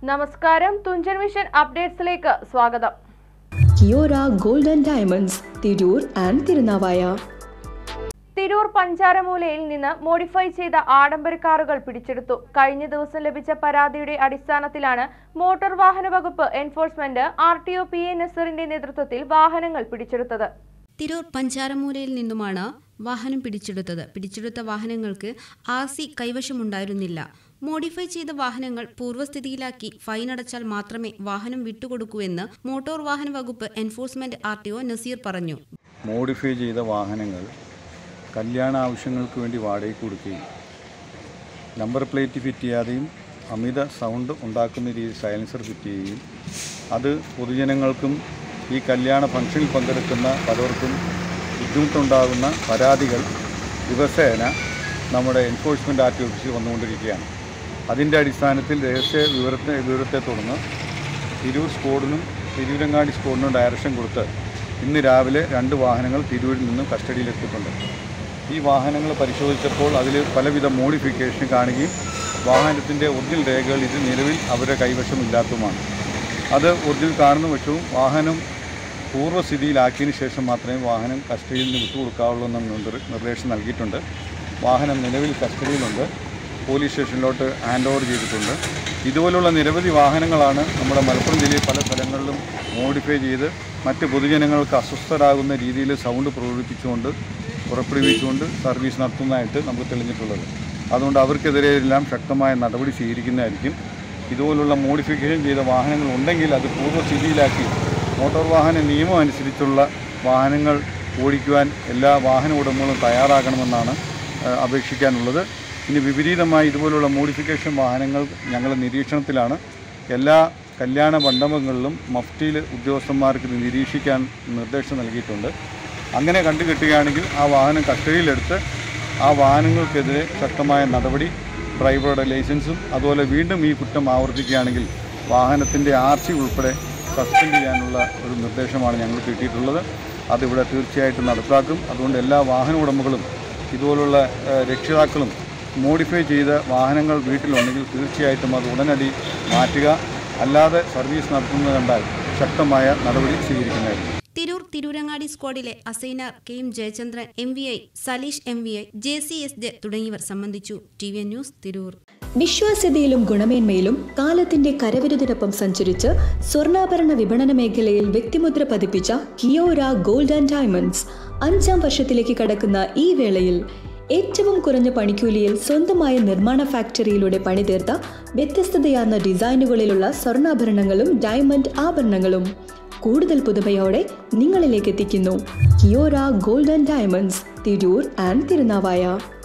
നമസ്കാരം, തുഞ്ചൻ വിഷൻ അപ്ഡേറ്റ്സിലേക്ക് സ്വാഗതം. Kiora gold and diamonds, Tirur and Thirunavaya. Tirur പഞ്ചാരമൂലയിൽ നിന്ന് മോഡിഫൈ ചെയ്ത ആഡംബര കാറുകൾ പിടിച്ചെടുത്തു. കഴിഞ്ഞ ദിവസം ലഭിച്ച പരാതിയുടെ അടിസ്ഥാനത്തിലാണ് മോട്ടോർ വാഹന വകുപ്പ് എൻഫോഴ്സ്മെന്റ് RTO PA നസീറിന്റെ നേതൃത്വത്തിൽ വാഹനങ്ങൾ പിടിച്ചെടുത്തത്. തിരൂർ പഞ്ചാരമൂലയിൽ നിന്നുമാണ് വാഹനം പിടിച്ചെടുത്തത്. പിടിച്ചെടുത്ത വാഹനങ്ങൾക്ക് RC കൈവശമുണ്ടായിരുന്നില്ല. മോഡിഫൈ ചെയ്ത വാഹനങ്ങൾ പൂർവ്വസ്ഥിതിയിലാക്കി ഫൈൻ അടച്ചാൽ മാത്രമേ വാഹനം വിട്ടുകൊടുക്കൂവെന്ന് മോട്ടോർ വാഹന വകുപ്പ് എൻഫോഴ്സ്മെന്റ് RTO നസീർ പറഞ്ഞു. മോഡിഫൈ ചെയ്ത വാഹനങ്ങൾ കല്യാണ ആവശ്യങ്ങൾക്ക് വേണ്ടി വാടകയ്ക്ക് കൊടുക്കുകയും നമ്പർ പ്ലേറ്റ് ഫിറ്റ് ചെയ്യാതെയും അമിത സൗണ്ട് ഉണ്ടാക്കുന്ന രീതിയിൽ സൈലൻസർ ഫിറ്റ് ചെയ്യുകയും അത് പൊതുജനങ്ങൾക്കും ഈ കല്യാണ ഫംഗ്ഷനിൽ പങ്കെടുക്കുന്ന പലർക്കും ബുദ്ധിമുട്ടുണ്ടാകുന്ന പരാതികൾ ദിവസേന നമ്മുടെ എൻഫോഴ്സ്മെൻറ്റ് RTO ഓഫീസിൽ വന്നുകൊണ്ടിരിക്കുകയാണ്. അതിൻ്റെ അടിസ്ഥാനത്തിൽ രഹസ്യ വിവരത്തെ തുടർന്ന് തിരൂർ സ്ക്വാഡിനും തിരൂരങ്ങാടി സ്ക്വാഡിനും ഡയറക്ഷൻ കൊടുത്ത് ഇന്ന് രാവിലെ 2 വാഹനങ്ങൾ തിരൂരിൽ നിന്നും കസ്റ്റഡിയിലെത്തിയിട്ടുണ്ട്. ഈ വാഹനങ്ങൾ പരിശോധിച്ചപ്പോൾ അതിൽ പലവിധ മോഡിഫിക്കേഷൻ കാണുകയും വാഹനത്തിൻ്റെ ഒറിജിനൽ രേഖകൾ ഇത് നിലവിൽ അവരുടെ കൈവശമില്ലാത്തതുമാണ്. അത് ഒറിജിനൽ കാണുന്ന പക്ഷവും വാഹനം പൂർവ്വസ്ഥിതിയിലാക്കിയതിന് ശേഷം മാത്രമേ വാഹനം കസ്റ്റഡിയിൽ നിന്ന് വിട്ടുകൊടുക്കാവുള്ളൂ എന്ന നിർദ്ദേശം നൽകിയിട്ടുണ്ട്. വാഹനം നിലവിൽ കസ്റ്റഡിയിലുണ്ട്. പോലീസ് സ്റ്റേഷനിലോട്ട് ഹാൻഡ് ഓവർ ചെയ്തിട്ടുണ്ട്. ഇതുപോലുള്ള നിരവധി വാഹനങ്ങളാണ് നമ്മുടെ മലപ്പുറം ജില്ലയിൽ പല സ്ഥലങ്ങളിലും മോഡിഫൈ ചെയ്ത് മറ്റ് പൊതുജനങ്ങൾക്ക് അസ്വസ്ഥരാകുന്ന രീതിയിൽ സൗണ്ട് പുറപ്പെടുവിച്ചുകൊണ്ട് സർവീസ് നടത്തുന്നതായിട്ട് നമുക്ക് തെളിഞ്ഞിട്ടുള്ളത്. അതുകൊണ്ട് അവർക്കെതിരെയെല്ലാം ശക്തമായ നടപടി സ്വീകരിക്കുന്നതായിരിക്കും. ഇതുപോലുള്ള മോഡിഫിക്കേഷൻ ചെയ്ത വാഹനങ്ങൾ ഉണ്ടെങ്കിൽ അത് പൂർവ്വസ്ഥിതിയിലാക്കി മോട്ടോർ വാഹന നിയമം അനുസരിച്ചുള്ള വാഹനങ്ങൾ ഓടിക്കുവാൻ എല്ലാ വാഹന ഉടമകളും തയ്യാറാകണമെന്നാണ് അപേക്ഷിക്കാനുള്ളത്. ഇനി വിപരീതമായി ഇതുപോലുള്ള മോഡിഫിക്കേഷൻ വാഹനങ്ങൾ ഞങ്ങൾ നിരീക്ഷണത്തിലാണ്. എല്ലാ കല്യാണ മണ്ഡപങ്ങളിലും മഫ്റ്റിയിൽ ഉദ്യോഗസ്ഥന്മാർക്ക് ഇത് നിരീക്ഷിക്കാൻ നിർദ്ദേശം നൽകിയിട്ടുണ്ട്. അങ്ങനെ കണ്ടുകിട്ടുകയാണെങ്കിൽ ആ വാഹനം കസ്റ്റഡിയിലെടുത്ത് ആ വാഹനങ്ങൾക്കെതിരെ ശക്തമായ നടപടി, ഡ്രൈവറുടെ ലൈസൻസും അതുപോലെ വീണ്ടും ഈ കുറ്റം ആവർത്തിക്കുകയാണെങ്കിൽ വാഹനത്തിൻ്റെ RC ഉൾപ്പെടെ സസ്പെൻഡ് ചെയ്യാനുള്ള ഒരു നിർദ്ദേശമാണ് ഞങ്ങൾ കിട്ടിയിട്ടുള്ളത്. അതിവിടെ തീർച്ചയായിട്ടും നടപ്പാക്കും. അതുകൊണ്ട് എല്ലാ വാഹന ഉടമകളും ഇതുപോലുള്ള രക്ഷിതാക്കളും മോഡിഫൈ ചെയ്ത വാഹനങ്ങൾ വീട്ടിലുണ്ടെങ്കിൽ തീർച്ചയായിട്ടും അത് ഉടനടി മാറ്റുക. അല്ലാതെ സർവീസ് നടത്തുന്നത് കണ്ടാൽ ശക്തമായ നടപടി സ്വീകരിക്കുന്നതായിരിക്കും. Tirurangadi സ്ക്വാഡിലെ Asainar KM Jayachandran, MVI Saleesh, MVI JCSJ തുടങ്ങിയവർ സംബന്ധിച്ചു. TVN news, Tirur. വിശ്വാസ്യതയിലും ഗുണമേന്മയിലും കാലത്തിന്റെ കരവിരുതിനൊപ്പം സഞ്ചരിച്ച് സ്വർണ്ണാഭരണ വിപണന മേഖലയിൽ വ്യക്തിമുദ്ര പതിപ്പിച്ച കിയോര ഗോൾഡ് ആൻഡ് ഡയമണ്ട്സ് 5ാം വർഷത്തിലേക്ക് കടക്കുന്ന ഈ വേളയിൽ ഏറ്റവും കുറഞ്ഞ പണിക്കൂലിയിൽ സ്വന്തമായ നിർമ്മാണ ഫാക്ടറിയിലൂടെ പണിതീർത്ത വ്യത്യസ്തതയാർന്ന ഡിസൈനുകളിലുള്ള സ്വർണ്ണാഭരണങ്ങളും ഡയമണ്ട് ആഭരണങ്ങളും കൂടുതൽ പുതുമയോടെ നിങ്ങളിലേക്ക് എത്തിക്കുന്നു. Kiyora gold and diamonds, Tirur and Thirunavaya.